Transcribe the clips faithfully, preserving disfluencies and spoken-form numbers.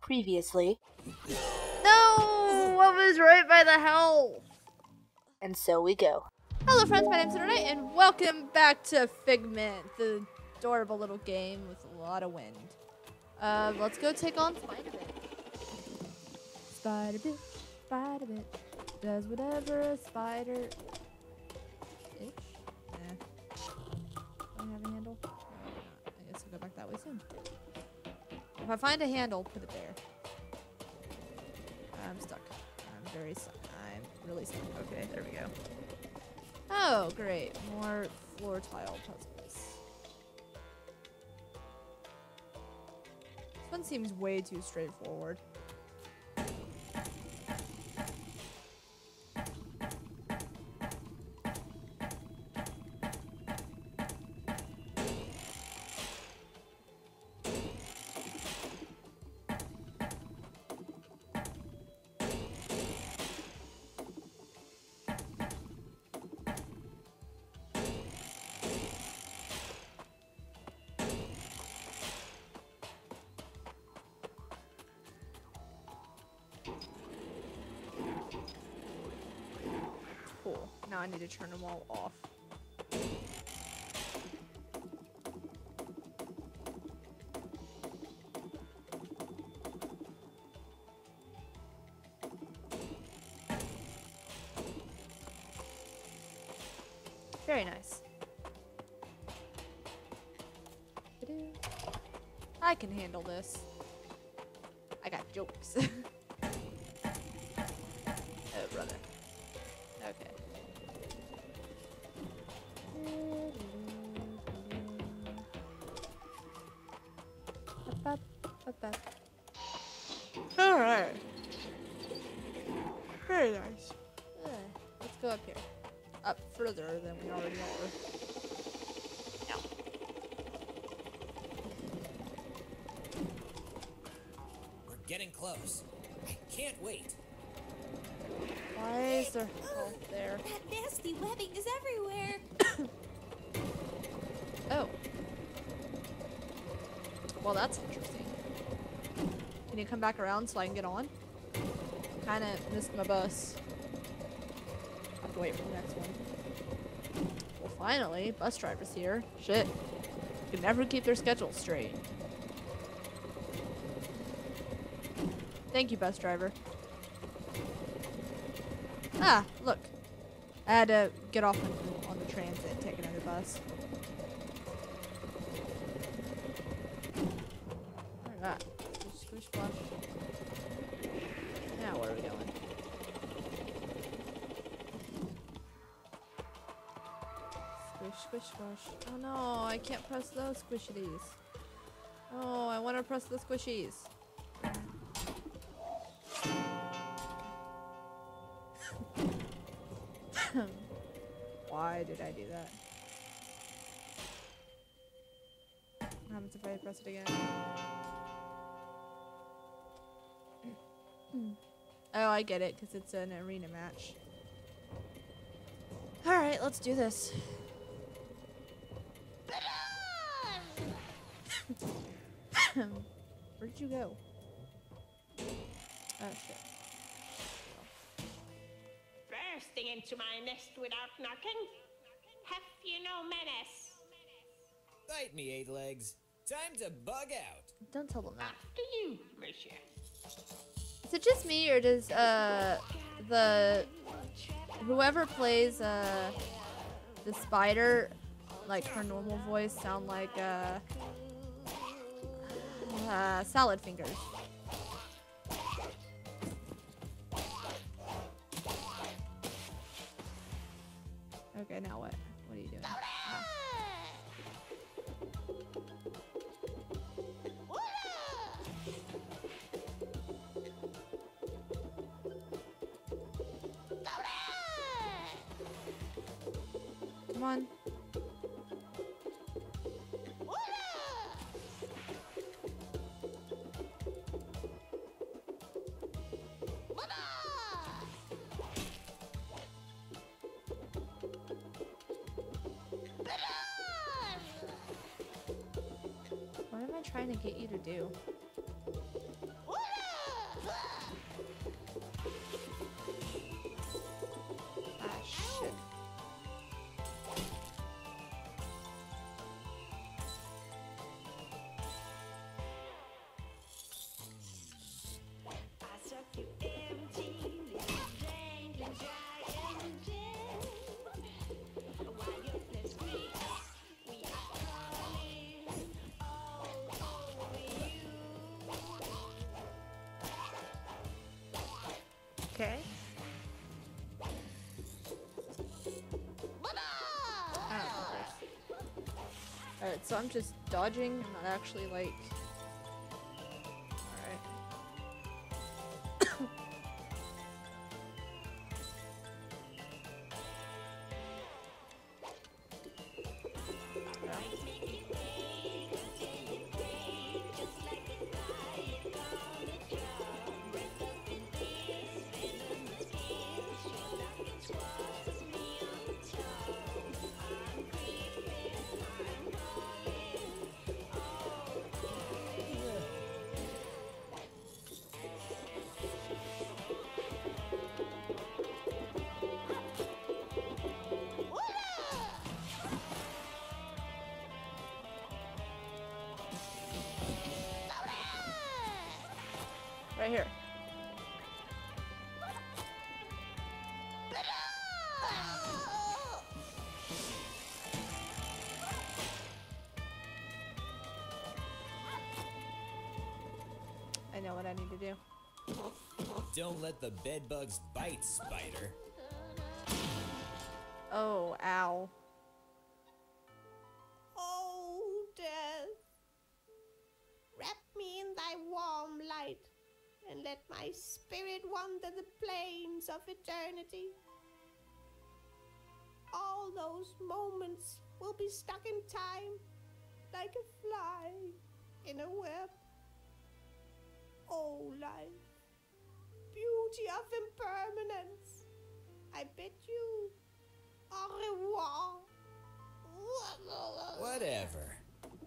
Previously. No! I was right by the hell! And so we go. Hello friends, my name's Lunernight, and welcome back to Figment, the adorable little game with a lot of wind. Uh, let's go take on Spider-Bit. Spider-Bit, Spider-Bit, does whatever a spider... Itch? Nah. Don't have a handle? No, I guess I'll go back that way soon. If I find a handle, put it there. I'm stuck. I'm very stuck. I'm really stuck. Okay, there we go. Oh, great. More floor tile puzzles. This one seems way too straightforward. Cool. Now I need to turn them all off. Very nice. I can handle this. I got jokes. Oh, brother. Okay. Alright. Very nice. Uh, let's go up here. Up further than we already are. No. We're getting close. I can't wait. Why is there health there? That nasty webbing is everywhere. Oh. Well, that's interesting. Can you come back around so I can get on? Kinda missed my bus. Have to wait for the next one. Well, finally, bus driver's here. Shit. Can never keep their schedule straight. Thank you, bus driver. Ah, look. I had to get off on, on the transit and take another bus. Alright. Squish, squish, splash. Now, where are we going? Squish, squish, squish. Oh no, I can't press those squishies. Oh, I want to press the squishies. Why did I do that? What happens if I press it again? Oh, I get it, because it's an arena match. Alright, let's do this. Where did you go? Oh, shit. Bursting into my nest without knocking. Have you no menace? Bite me, eight legs. Time to bug out. Don't tell them that. After you, monsieur. Is it just me, or does uh the whoever plays uh the spider, like her normal voice, sound like uh, uh salad fingers? Okay, now what? What are you doing? Ah. Come on. What am I trying to get you to do? Alright, so I'm just dodging. I'm not actually like... Alright. Right here. I know what I need to do. Don't let the bedbugs bite, spider. Oh, ow. Oh, death. Wrap me in thy warm light, and let my spirit wander the plains of eternity. All those moments will be stuck in time, like a fly in a web. Oh, life, beauty of impermanence, I bid you au revoir. Whatever.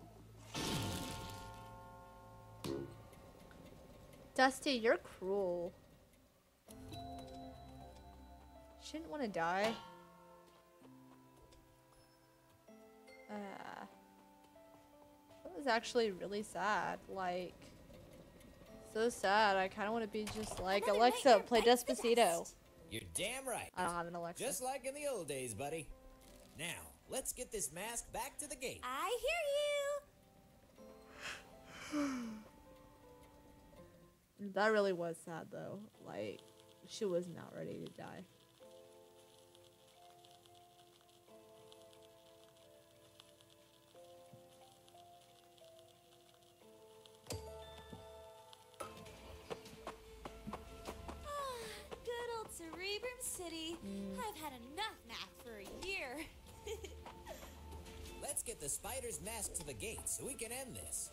Dusty, you're cruel. Shouldn't want to die. Uh, that was actually really sad. Like, so sad. I kind of want to be just like Another Alexa, nightmare play bites the Despacito. dust. You're damn right. I don't have an Alexa. Just like in the old days, buddy. Now, let's get this mask back to the gate. I hear you. That really was sad, though. Like, she was not ready to die. Good old Cerebrum City. I've had enough math for a year. Let's get the spider's mask to the gate so we can end this.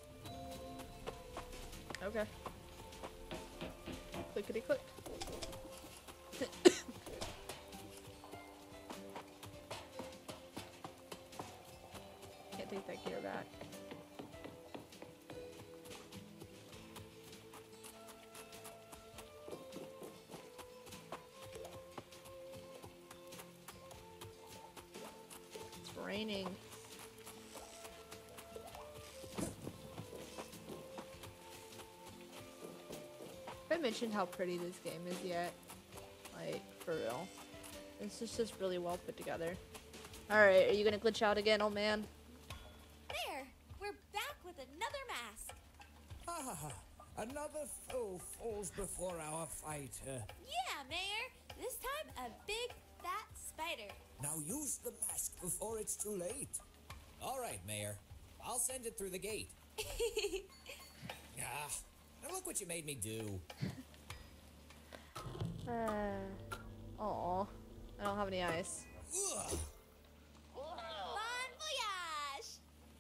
Okay. Clickety click. Can't take that gear back. It's raining. I mentioned how pretty this game is yet. Like, for real. This is just really well put together. Alright, are you gonna glitch out again, old man? There, we're back with another mask. Ha ha ha. Another foe falls before our fight. Uh, Yeah, Mayor. This time, a big, fat spider. now use the mask before it's too late. All right, Mayor. I'll send it through the gate. Ah, now look what you made me do. Uh, aw. I don't have any ice. Ugh. Bon voyage!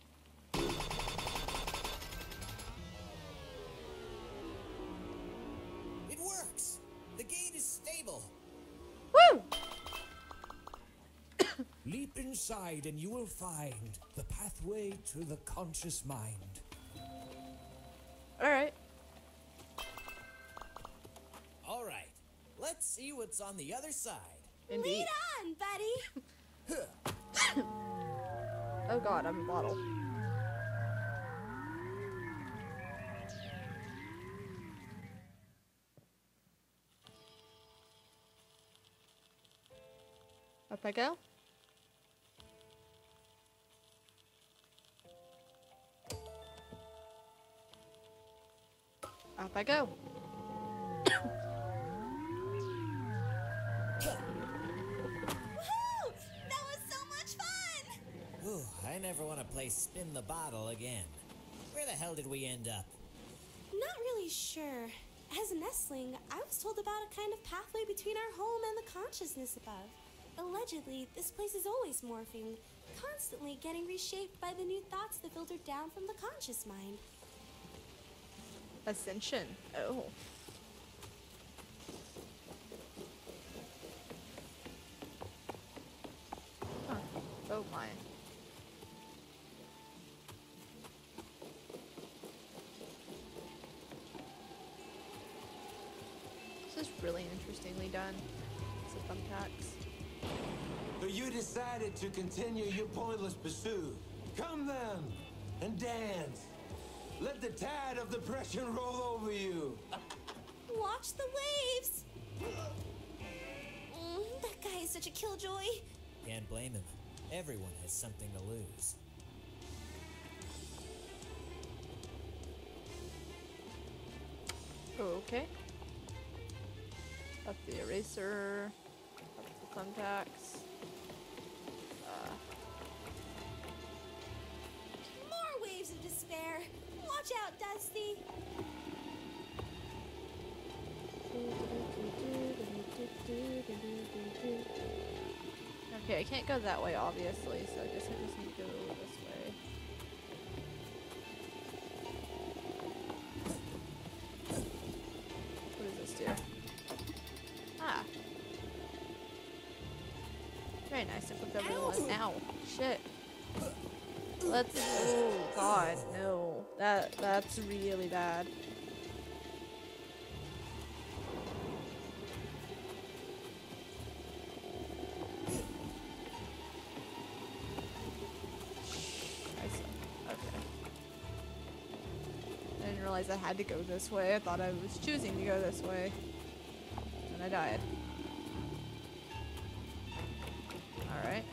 It works. The gate is stable. Woo! Leap inside and you will find the pathway to the conscious mind. Alright. All right. Let's see what's on the other side. Indeed. Lead on, buddy. Oh god, I'm a bottle. Up I go. Up I go. Woohoo! That was so much fun! Ooh, I I never want to play spin the bottle again. Where the hell did we end up? Not really sure. As a nestling, I was told about a kind of pathway between our home and the consciousness above. Allegedly, this place is always morphing, constantly getting reshaped by the new thoughts that filter down from the conscious mind. Ascension. Oh. Huh. Oh my. This is really interestingly done. It's a thumbtacks. So you decided to continue your pointless pursuit. Come then, and dance. Let the tide of depression roll over you. Watch the waves! Mm, that guy is such a killjoy. Can't blame him. Everyone has something to lose. Okay. Up the eraser. Up the thumbtacks. Uh, More waves of despair. Watch out, Dusty. okay, I can't go that way, obviously, so I guess I just need to go this way. What does this do? Ah. Very nice. I flipped over the one. Ow. Shit. Let's. Oh God, no. That that's really bad. I see. Okay. I didn't realize I had to go this way. I thought I was choosing to go this way, and I died. All right.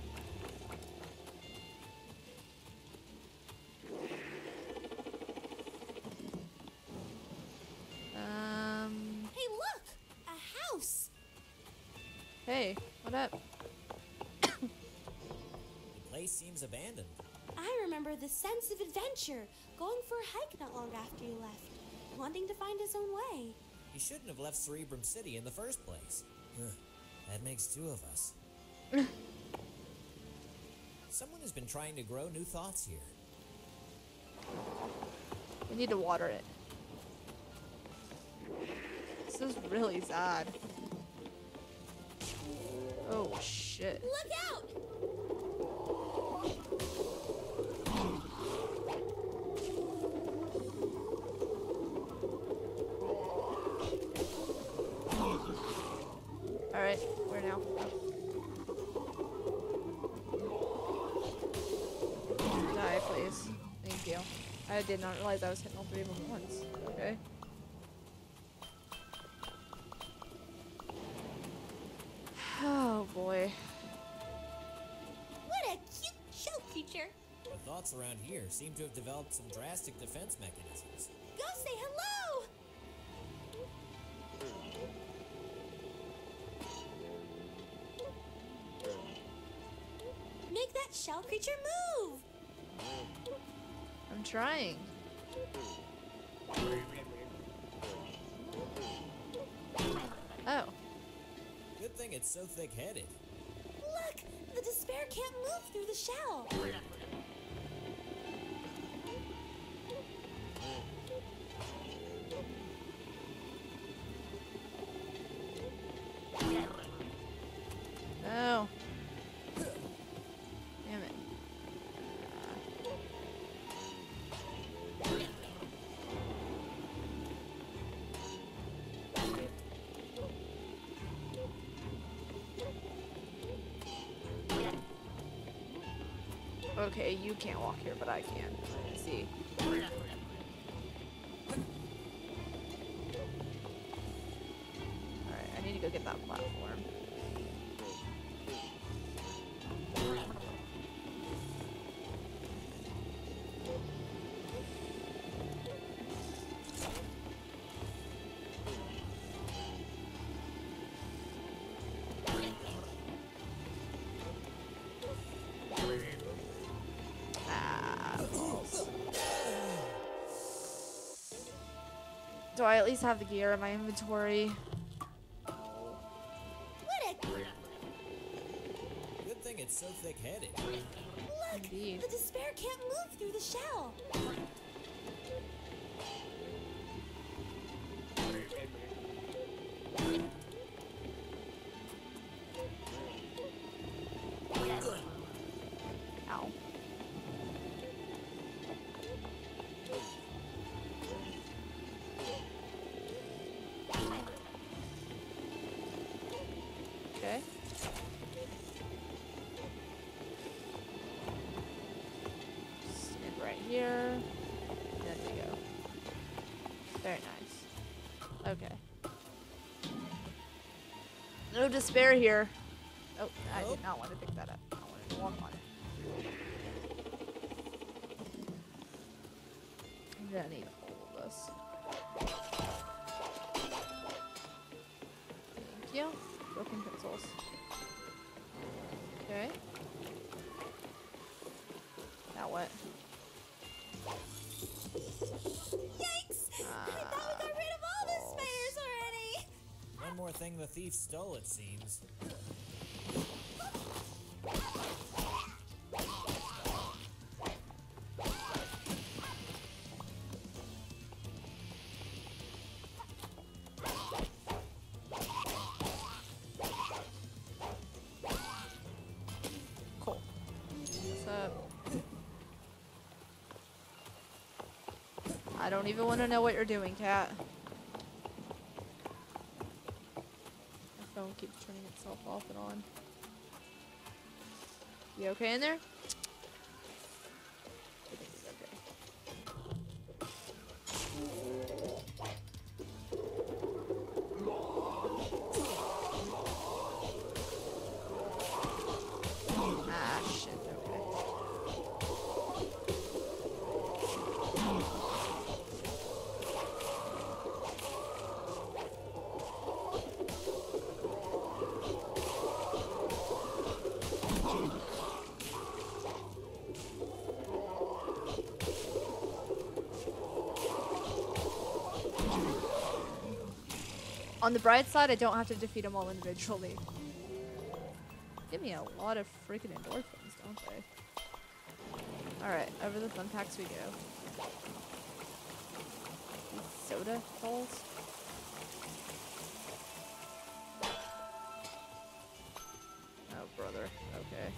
Um. Hey, look! A house! Hey, what up? The place seems abandoned. I remember the sense of adventure, going for a hike not long after you left, wanting to find his own way. He shouldn't have left Cerebrum City in the first place. Huh. That makes two of us. Someone has been trying to grow new thoughts here. We need to water it. This is really sad. Oh shit. Look out! Alright, where now? Die, please. Thank you. I did not realize I was hitting all three of them at once. Okay. Oh boy. What a cute shell creature! The thoughts around here seem to have developed some drastic defense mechanisms. Go say hello! Make that shell creature move! I'm trying. Oh. Good thing it's so thick-headed. Look! The despair can't move through the shell! No. Damn it. Okay, you can't walk here, but I can. Let's see. Alright, I need to go get that platform. Do I at least have the gear in my inventory? What a... Good thing it's so thick-headed. Look! Indeed. The despair can't move through the shell. Ow. Okay. Stand right here. There we go. Very nice. Okay. No despair here. Oh, I did not want to pick that up. I wanted to walk on it. I'm gonna need all of this. Thank you. Broken pencils. Okay. Now what? Yikes! I thought we got rid of all the spares already. One more thing the thief stole, it seems. Cool. What's up? I don't even want to know what you're doing, cat. My phone keeps turning itself off and on. You okay in there? I think he's okay. Ah, shit, okay. On the bright side, I don't have to defeat them all individually. Give me a lot of freaking endorphins, don't they? Alright, over the fun packs we go. These soda balls? Oh, brother. Okay.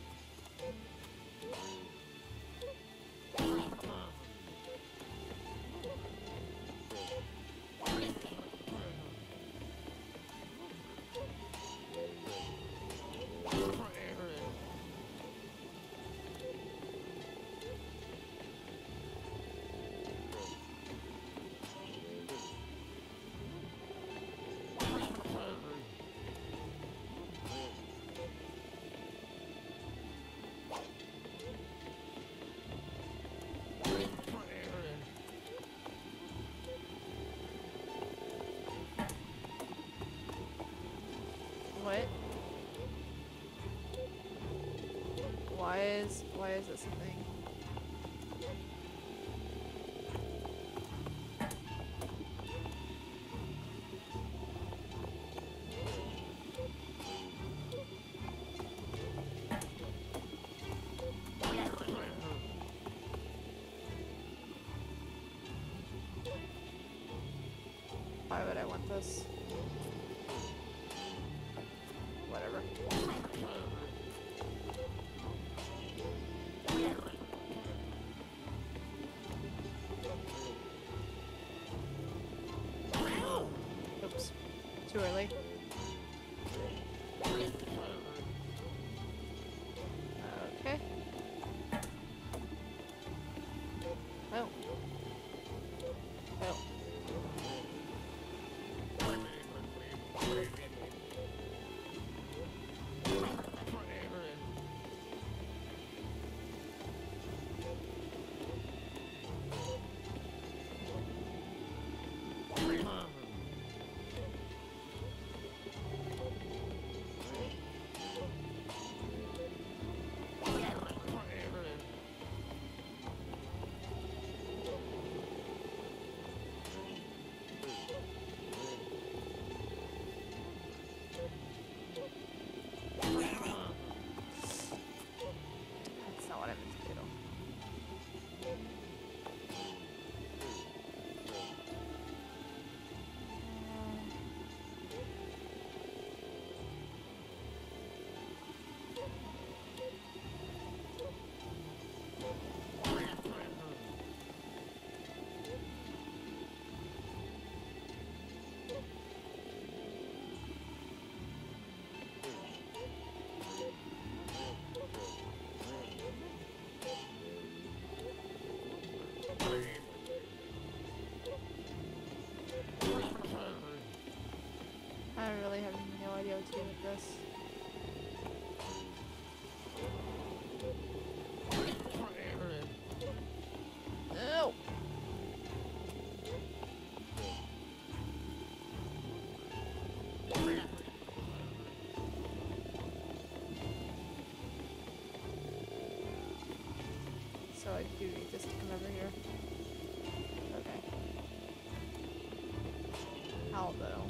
What? Why is why is this a thing? Why would I want this? Whatever. Oops. Too early. Okay. Oh. Oh. I really have no idea what to do with this. No! So I do need this to come over here. Okay. How though?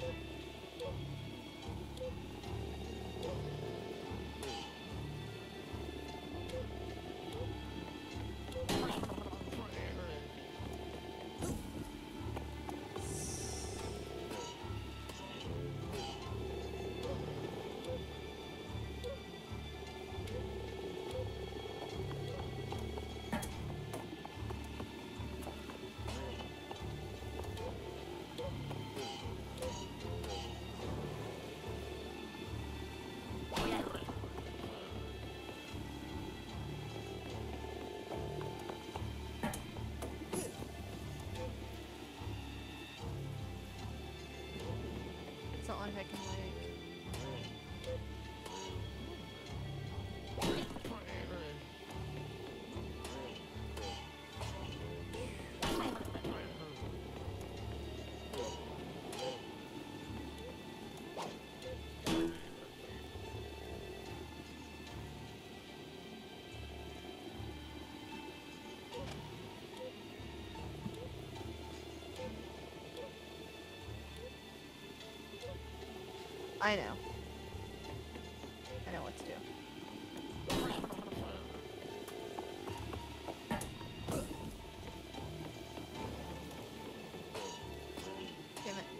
It's not like I can like. I know. I know what to do. Damn it.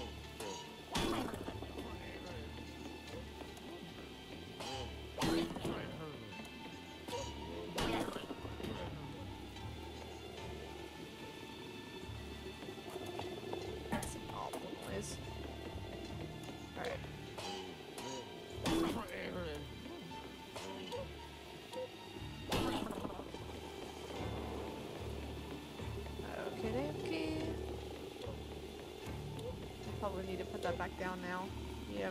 That's an awful noise. Alright. Okay, okay. Probably need to put that back down now. Yep.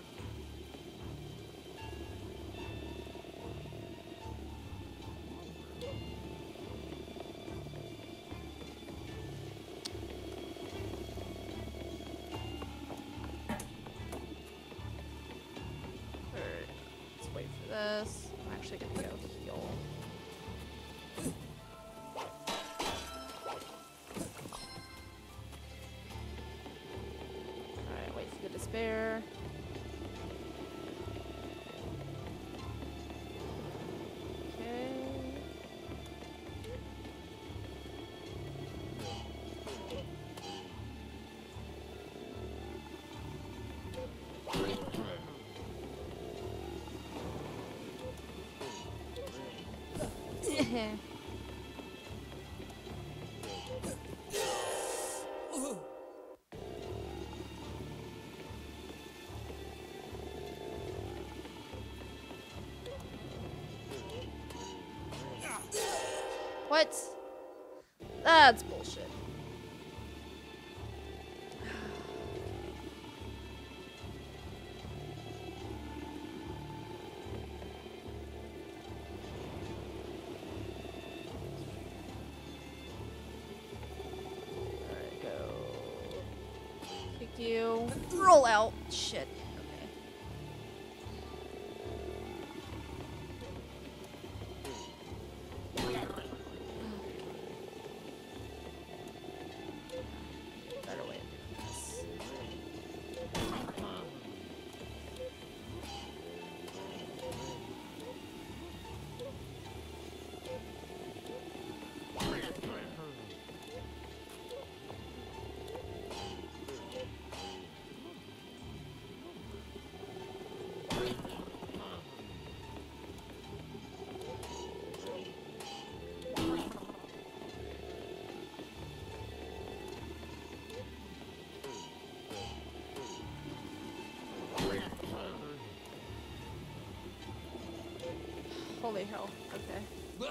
Alright, let's wait for this. I'm actually gonna go heal. Alright, wait for the despair. Okay. What? That's bullshit. Alright, go. Kick you. Roll out. Shit. Okay. Better way of doing this. Holy hell. Okay.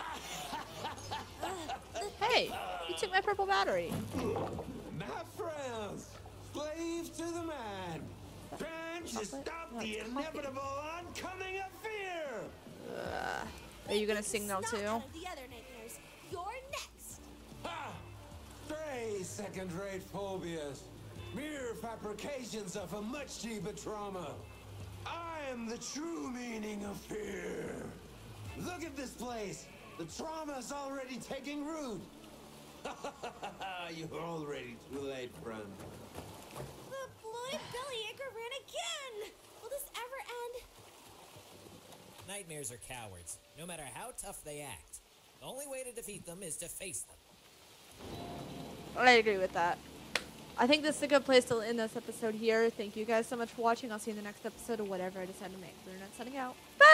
Hey! You took my purple battery. My friends, slave to the man. Trying to Chocolate? stop No, the it's coffee. inevitable oncoming of fear! Ugh. Are you gonna sing now Snot too? out of the other nightmares. You're next. Ha! Stray second-rate phobias. Mere fabrications of a much deeper trauma. I am the true meaning of fear. Look at this place. The trauma's already taking root. You're already too late, friend. The bloated bellyache ran again. Will this ever end? Nightmares are cowards, no matter how tough they act. The only way to defeat them is to face them. I agree with that. I think this is a good place to end this episode here. Thank you guys so much for watching. I'll see you in the next episode of whatever I decide to make. Lunernight signing out. Bye!